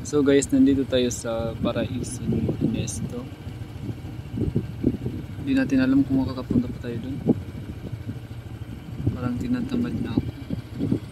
So guys, nandito tayo sa Paraiso Ernesto. Hindi natin alam kung makakapunta pa tayo dun. Parang tinatamad na ako.